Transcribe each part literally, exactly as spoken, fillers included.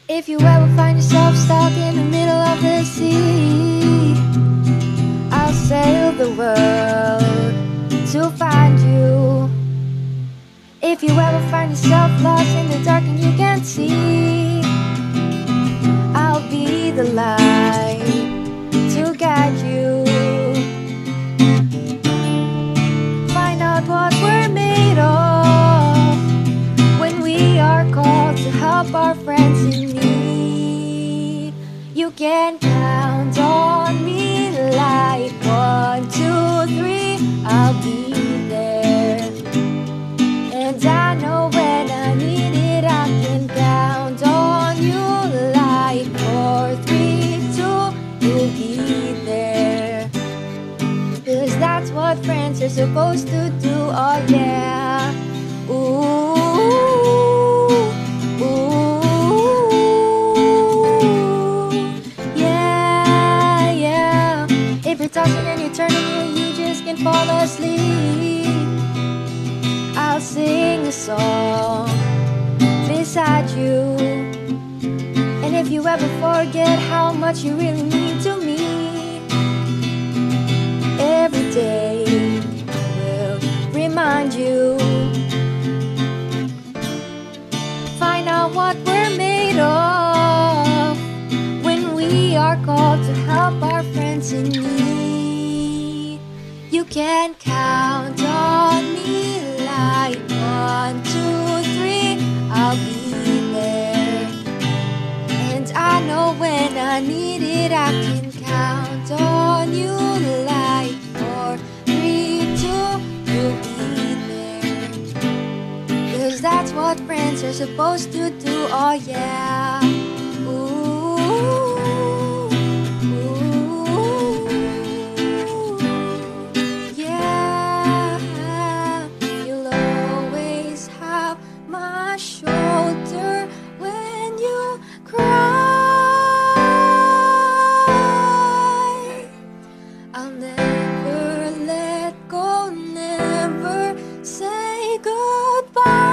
If you ever find yourself stuck in the middle of the sea, I'll sail the world to find you. If you ever find yourself lost in the dark and you can't see, I'll be the light to guide you. Find out what we're made of when we are called to help our friends in need. You can count on me like one, two, three, I'll be there. And I know when I need it, I can count on you like four, three, two, you'll be there. Cause that's what friends are supposed to do, oh yeah. Ooh, ooh, yeah, yeah. If you're tossing and you're turning and you just can't fall asleep, I'll sing a song beside you. And if you ever forget how much you really mean to me, every day will remind you. Find out what we're made of when we are called to help our friends in need. You can count on me like one, two, three, I'll be there. And I know when I need it, I can count on you like four, three, two, you'll be there. Cause that's what friends are supposed to do, oh yeah. Ooh, ooh, yeah. You'll always have my shoulder when you cry. I'll never let go, never say goodbye.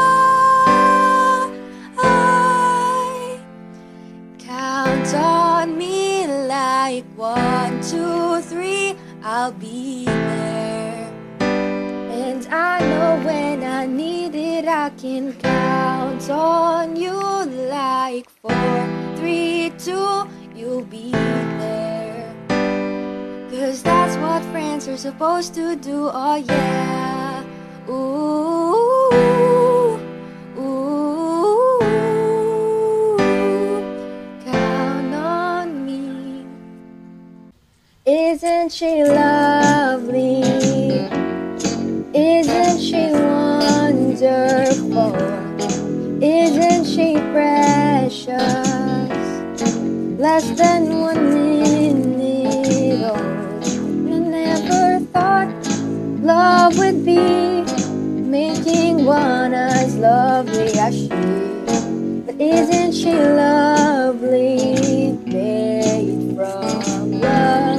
Count on me like one, two, three, I'll be there. And I know when I need it, I can count on you like four, three, two, you'll be there. Cause that's what friends are supposed to do, oh yeah. Ooh, ooh, count on me. Isn't she lovely? Isn't she wonderful? Isn't she precious? Less than one minute old. I never thought love would be making one as lovely as she. But isn't she lovely, made from love?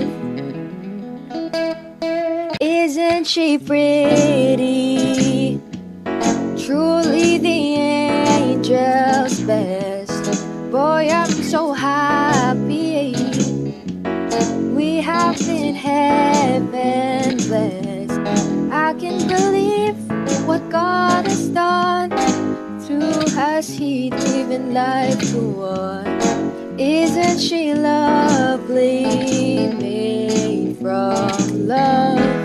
Isn't she pretty? Truly the angel's best. Boy, I'm so happy we have been heaven blessed. I can believe what God has done through us, He given life to one. Isn't she lovely, made from love?